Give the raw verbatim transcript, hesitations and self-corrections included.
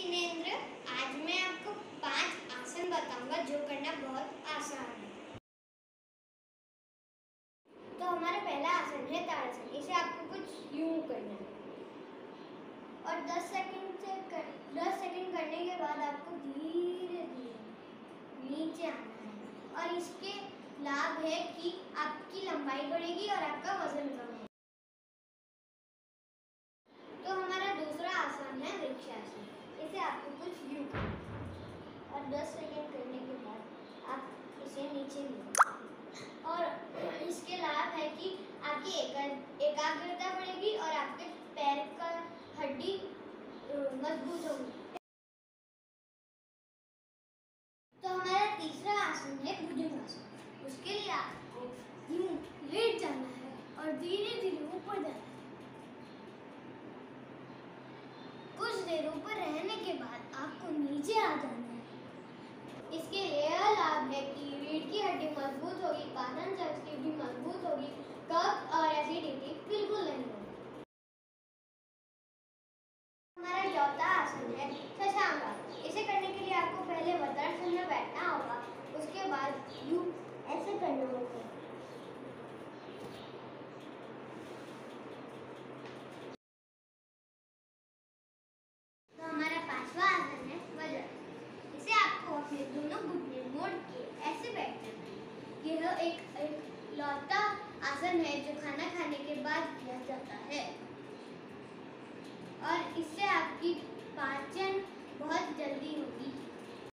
जिनेंद्र, आज मैं आपको पांच आसन बताऊंगा जो करना बहुत आसान है। तो हमारा पहला आसन है ताड़ासन। इसे आपको कुछ यूं करना है और दस सेकंड से कर, दस सेकंड करने के बाद आपको धीरे धीरे नीचे आना है और इसके लाभ है कि आपकी लंबाई बढ़ेगी और आपका वजन कम होगा। तो हमारा दूसरा आसन है वृक्षासन। इसे आपको कुछ यूं करना और दस सेकंड करने के बाद आप इसे नीचे लेंगे और इसके लाभ है कि आपकी एकाग्रता बढ़ेगी और आपके पैर का हड्डी मजबूत होगी। तो हमारा तीसरा आसन है भुजंगासन। उसके लिए आपको यूं लेट जाना है और धीरे धीरे ऊपर जाना है। कुछ देर ऊपर रहने के बाद आपको नीचे आ जाना है। इसके यह लाभ है कि रीढ़ की हड्डी मजबूत होगी, पाचन शक्ति भी मजबूत होगी, कफ और एसिडिटी बिल्कुल नहीं होगी। हमारा चौथा आसन है शशांक। इसे करने के लिए आपको पहले वज्रासन में बैठना होगा, उसके बाद यूं ऐसे करना होगा। अपने दोनों घुटने मोड़ के ऐसे बैठ जाना है। यह एक, एक लौता आसन है जो खाना खाने के बाद किया जाता है और इससे आपकी पाचन बहुत जल्दी होगी।